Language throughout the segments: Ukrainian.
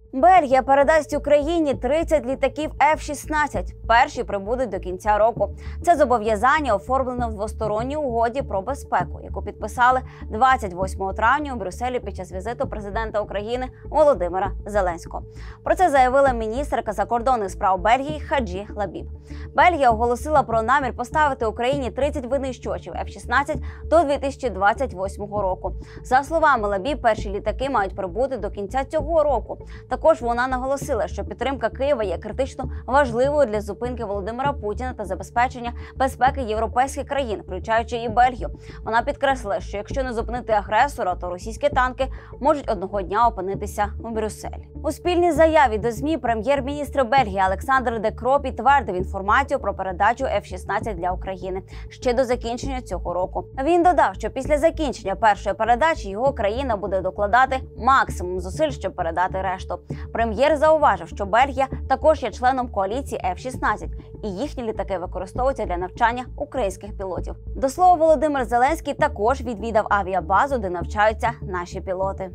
Бельгія передасть Україні 30 літаків F-16. Перші прибудуть до кінця року. Це зобов'язання оформлено в двосторонній угоді про безпеку, яку підписали 28 травня у Брюсселі під час візиту президента України Володимира Зеленського. Про це заявила міністерка закордонних справ Бельгії Хаджі Лабіб. Бельгія оголосила про намір поставити Україні 30 винищувачів F-16 до 2028 року. За словами Лабіб, перші літаки мають прибути до кінця цього року. Також вона наголосила, що підтримка Києва є критично важливою для зупинки Володимира Путіна та забезпечення безпеки європейських країн, включаючи і Бельгію. Вона підкреслила, що якщо не зупинити агресора, то російські танки можуть одного дня опинитися у Брюсселі. У спільній заяві до ЗМІ прем'єр-міністр Бельгії Олександр Де Крoo підтвердив інформацію про передачу F-16 для України ще до закінчення цього року. Він додав, що після закінчення першої передачі його країна буде докладати максимум зусиль, щоб передати решту. Прем'єр зауважив, що Бельгія також є членом коаліції F-16, і їхні літаки використовуються для навчання українських пілотів. До слова, Володимир Зеленський також відвідав авіабазу, де навчаються наші пілоти.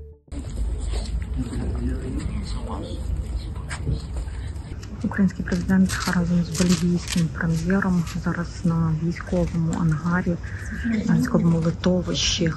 Український президент разом з бельгійським прем'єром зараз на військовому ангарі, на військовому литовищі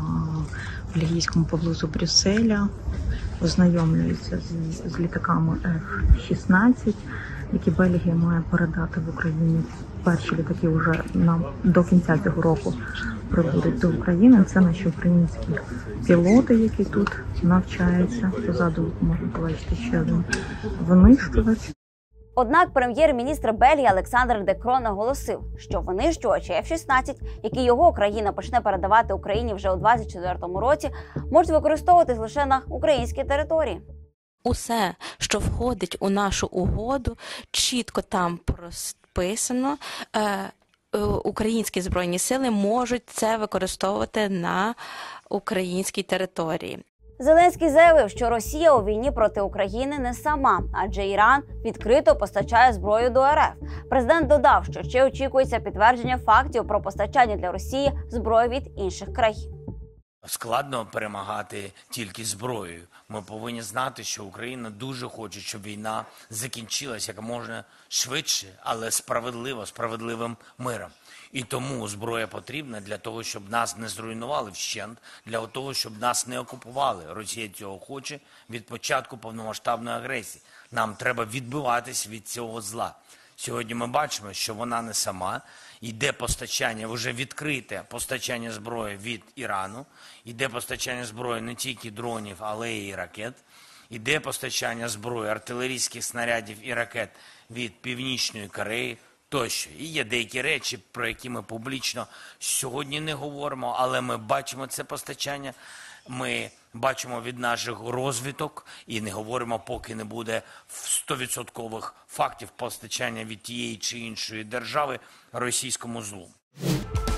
в бельгійському поблизу Брюсселя ознайомлюються з літаками F-16, які Бельгія має передати в Україні. Перші літаки вже до кінця цього року прибудуть до України. Це наші українські пілоти, які тут навчаються. Позаду можна побачити ще один винищувач. Однак прем'єр-міністр Бельгії Олександр Де Крoo наголосив, що винищувачі F-16, які його країна почне передавати Україні вже у 2024 році, можуть використовуватись лише на українській території. Усе, що входить у нашу угоду, чітко там розписано. Українські Збройні сили можуть це використовувати на українській території. Зеленський заявив, що Росія у війні проти України не сама, адже Іран відкрито постачає зброю до РФ. Президент додав, що ще очікується підтвердження фактів про постачання для Росії зброї від інших країн. Складно перемагати тільки зброєю. Ми повинні знати, що Україна дуже хоче, щоб війна закінчилася як можна швидше, але справедливим миром. І тому зброя потрібна для того, щоб нас не зруйнували вщент, для того, щоб нас не окупували. Росія цього хоче від початку повномасштабної агресії. Нам треба відбиватись від цього зла. Сьогодні ми бачимо, що вона не сама. Йде постачання, вже відкрите постачання зброї від Ірану. Йде постачання зброї не тільки дронів, але й ракет. Йде постачання зброї, артилерійських снарядів і ракет від Північної Кореї тощо. І є деякі речі, про які ми публічно сьогодні не говоримо, але ми бачимо це постачання. Ми бачимо від наших розвідок і не говоримо, поки не буде 100% фактів постачання від тієї чи іншої держави російському злу.